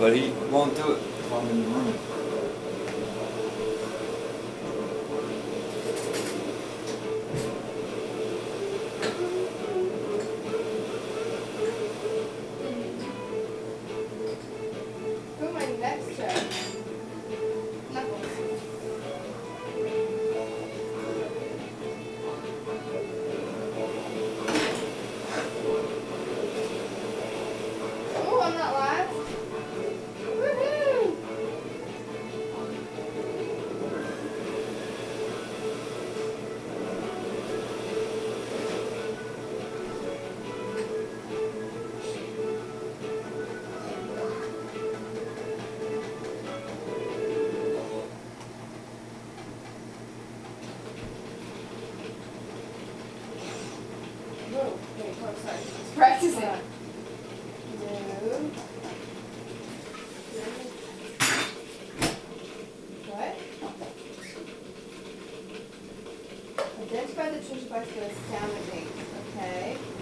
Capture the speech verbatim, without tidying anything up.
But he won't do it if I'm in the room. Who am I next to? Knuckles. Oh, I'm not last. Woohoo! Whoa, wait, oh, sorry. It's practicing. No. What? Identify the treasure box with a sound it makes. Okay.